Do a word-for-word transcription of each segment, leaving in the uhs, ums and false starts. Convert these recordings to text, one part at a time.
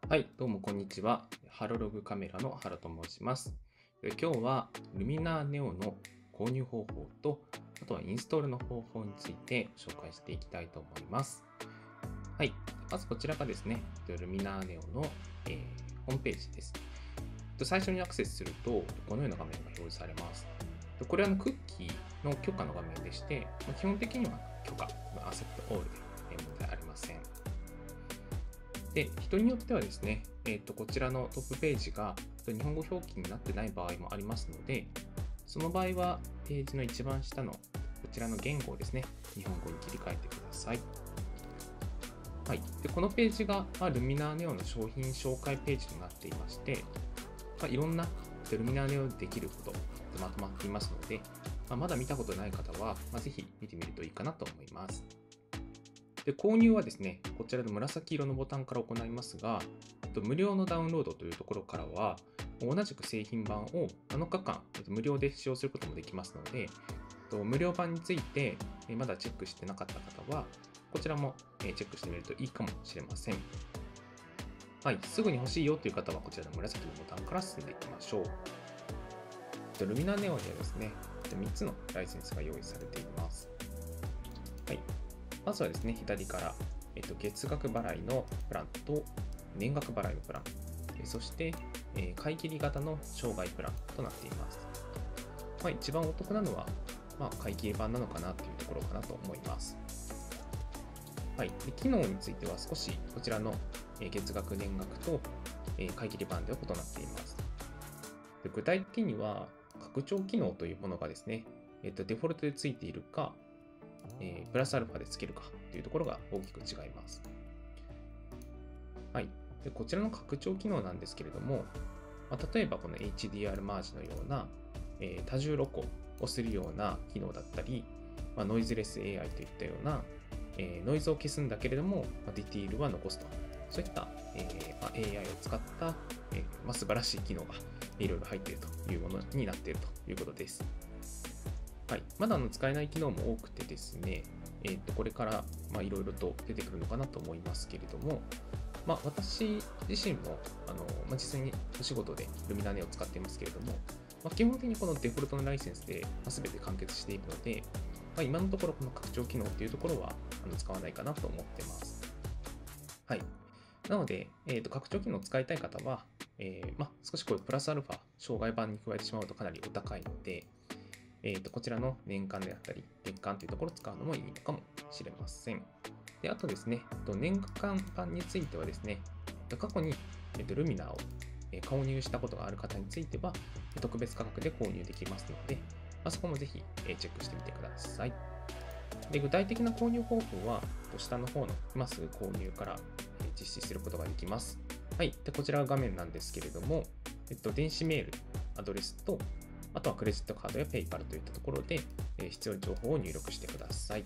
はい、どうもこんにちは。ハロログカメラのハロと申します。え今日はルミナーネオの購入方法と、あとはインストールの方法について紹介していきたいと思います。はい、まずこちらがですね、ルミナーネオの、えーホームページです。最初にアクセスすると、このような画面が表示されます。これはクッキーの許可の画面でして、基本的には許可、アセプトオールで問題ありません。で、人によってはですね、えーと、こちらのトップページが日本語表記になってない場合もありますので、その場合はページの一番下のこちらの言語をですね、日本語に切り替えてください。はい、でこのページが、まあ、ルミナーネオの商品紹介ページとなっていまして、まあ、いろんなルミナーネオでできることでまとまっていますので、まあ、まだ見たことない方は、まあ、ぜひ見てみるといいかなと思います。で購入はですね、こちらの紫色のボタンから行いますが、無料のダウンロードというところからは、同じく製品版をなのかかん無料で使用することもできますので、無料版についてまだチェックしてなかった方は、こちらもチェックしてみるといいかもしれません。はい、すぐに欲しいよという方は、こちらの紫のボタンから進んでいきましょう。ルミナーネオにはですね、みっつのライセンスが用意されています。はい、まずはですね、左から、えっと、月額払いのプランと年額払いのプラン、そして、えー、買い切り型の生涯プランとなっています。まあ、一番お得なのは、まあ、買い切り版なのかなというところかなと思います。はい、で機能については少しこちらの月額年額と買い切り版では異なっています。で具体的には拡張機能というものがですね、えっと、デフォルトでついているか、えー、プラスアルファでつけるかというところが大きく違います。はい、でこちらの拡張機能なんですけれども、まあ、例えばこの エイチディーアール マージのような、えー、多重録音をするような機能だったり、まあ、ノイズレス エーアイ といったような、えー、ノイズを消すんだけれども、まあ、ディティールは残すと、そういった、えーまあ、エーアイ を使った、えーまあ、素晴らしい機能がいろいろ入っているというものになっているということです。はい、まだあの使えない機能も多くてですね、えー、とこれからいろいろと出てくるのかなと思いますけれども、まあ、私自身もあの、まあ、実際にお仕事でルミナーネを使っていますけれども、まあ、基本的にこのデフォルトのライセンスで全て完結しているので、まあ、今のところこの拡張機能っていうところはあの使わないかなと思ってます。はい。なので、えー、と拡張機能を使いたい方は、えーまあ、少しこういうプラスアルファ、障害版に加えてしまうとかなりお高いので、えー、とこちらの年間であったり、月間というところを使うのもいいのかもしれません。であとですね、年間版についてはですね、過去にルミナーを購入したことがある方については、特別価格で購入できますので、そこもぜひチェックしてみてください。で具体的な購入方法は、下の方の今すぐ購入から実施することができます。はい、でこちらが画面なんですけれども、えっと、電子メール、アドレスと、あとはクレジットカードやペイパルといったところで、え必要な情報を入力してください。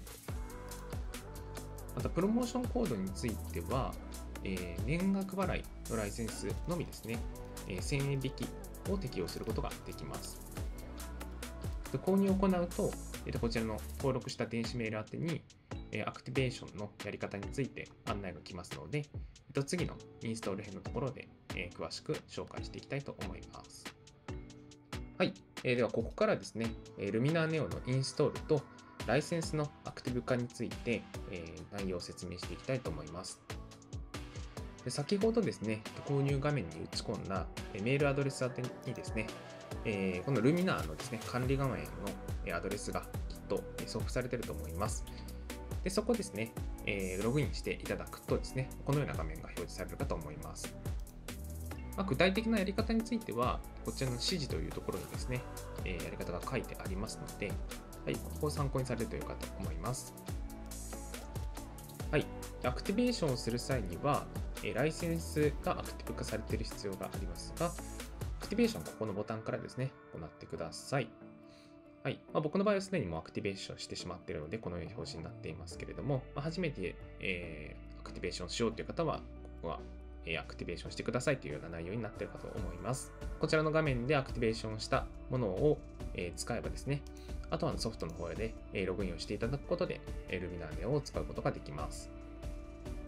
また、プロモーションコードについては、えー、年額払いのライセンスのみですね、えー、せんえん引きを適用することができます。で購入を行うと、えー、こちらの登録した電子メール宛てに、えー、アクティベーションのやり方について案内が来ますので、えー、次のインストール編のところで、えー、詳しく紹介していきたいと思います。はい、えー、ではここからですね、ルミナーネオのインストールとライセンスのアクティブ化について、えー、内容を説明していきたいと思います。で先ほどですね、購入画面に打ち込んだメールアドレス宛てにですね、えー、このルミナーのですね、管理画面のアドレスがきっと送付されていると思います。でそこですね、えー、ログインしていただくとですね、このような画面が表示されるかと思います。まあ、具体的なやり方については、こちらの指示というところにですね、えー、やり方が書いてありますので、はい、ここを参考にされるといいかと思います。はい、アクティベーションをする際には、ライセンスがアクティブ化されている必要がありますが、アクティベーション、ここのボタンからですね、行ってください。はい、まあ、僕の場合はすでにもうアクティベーションしてしまっているので、このように表示になっていますけれども、まあ、初めて、えー、アクティベーションしようという方は、ここはアクティベーションしてくださいというような内容になっているかと思います。こちらの画面でアクティベーションしたものを使えばですね、あとはソフトの方でログインをしていただくことで、ルミナーネオを使うことができます。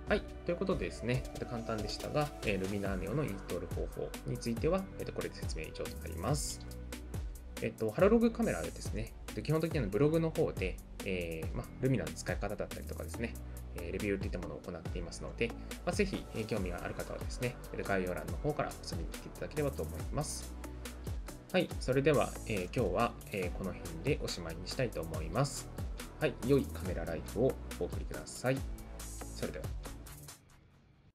はい。ということでですね、簡単でしたが、えー、ルミナーネオのインストール方法については、えー、これで説明以上となります。えっと、ハロログカメラでですね、基本的にはブログの方で、えーまあ、ルミナの使い方だったりとかですね、レビューといったものを行っていますので、まあ、ぜひ興味がある方はですね、概要欄の方から遊びに来ていただければと思います。はい、それでは、えー、今日は、えー、この辺でおしまいにしたいと思います。はい、良いカメラライフをお送りください。それでは。